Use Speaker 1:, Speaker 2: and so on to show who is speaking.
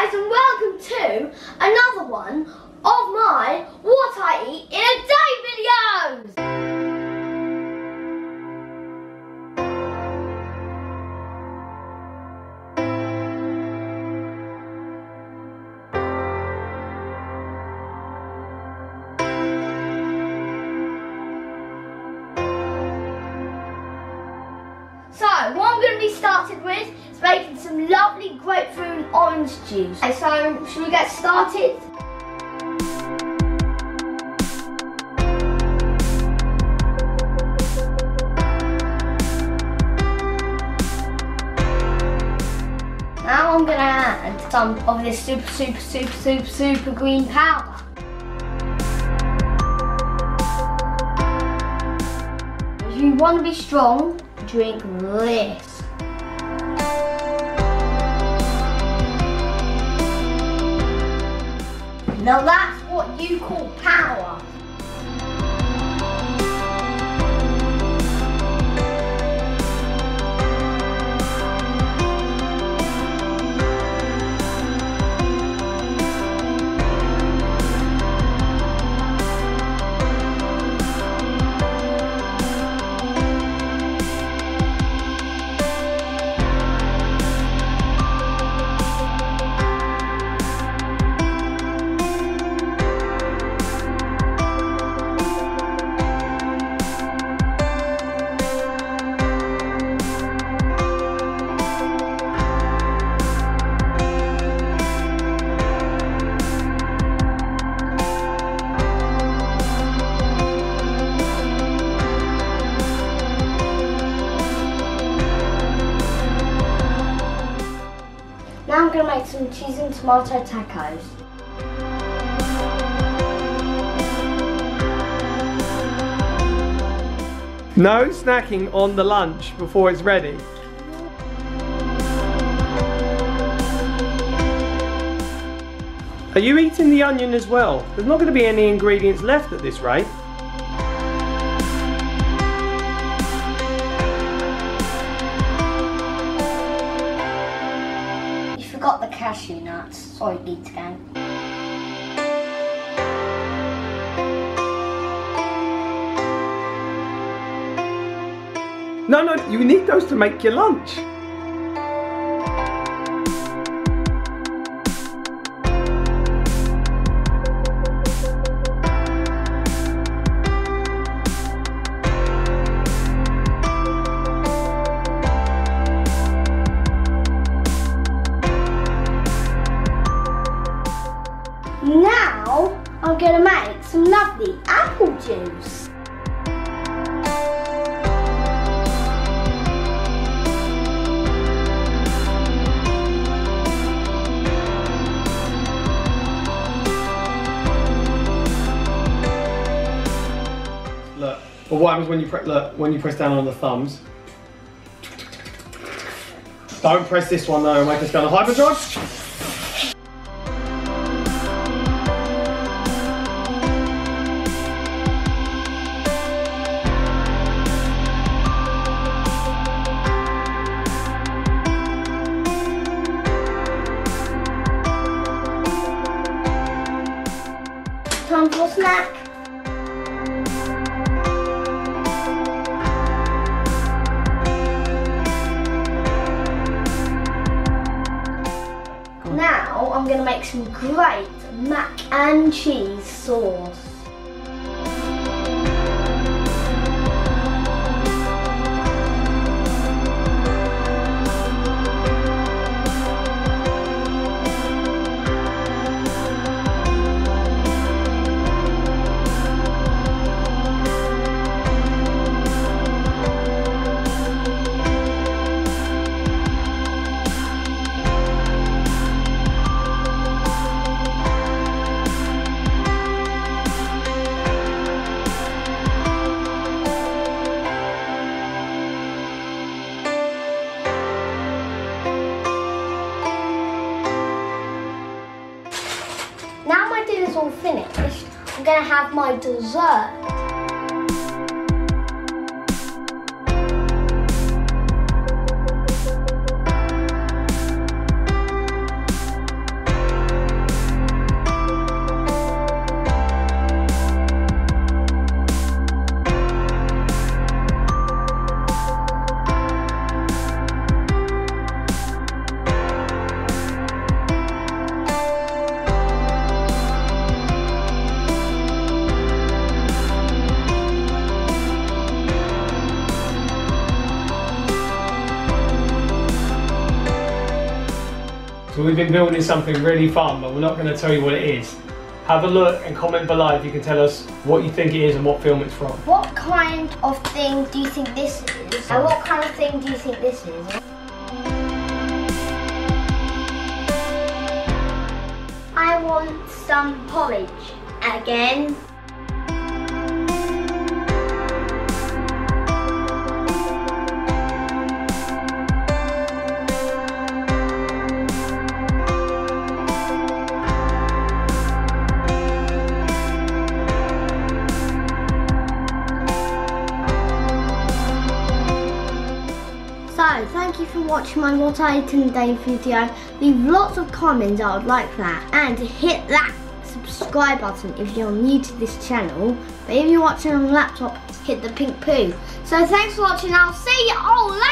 Speaker 1: guys, and welcome to another one of my What I Eat in a Day videos! So, what I'm going to be started with is making some lovely grapefruit and orange juice. Okay, so, should we get started? Now I'm going to add some of this super green powder. If you want to be strong, drink this. Now that's what you call power. Now I'm going to make some cheese and tomato tacos.
Speaker 2: No snacking on the lunch before it's ready. Are you eating the onion as well? There's not going to be any ingredients left at this rate.
Speaker 1: Got the cashew nuts. Sorry, Geeks Gang.
Speaker 2: No, you need those to make your lunch.
Speaker 1: Now I'm going to make some lovely apple juice.
Speaker 2: Look, but what happens when you when you press down on the thumbs? Don't press this one though, make us go on the hyperdrive.
Speaker 1: Time for a snack. Now I'm going to make some great mac and cheese sauce. Now my dinner's all finished, I'm going to have my dessert.
Speaker 2: So we've been building something really fun, but we're not going to tell you what it is. Have a look and comment below if you can tell us what you think it is and what film it's from.
Speaker 1: What kind of thing do you think this is? And what kind of thing do you think this is? I want some porridge again. So, thank you for watching my What I Ate in a Day video. Leave lots of comments, I would like that. And hit that subscribe button if you're new to this channel. But if you're watching on a laptop, hit the pink poo. So thanks for watching, I'll see you all later.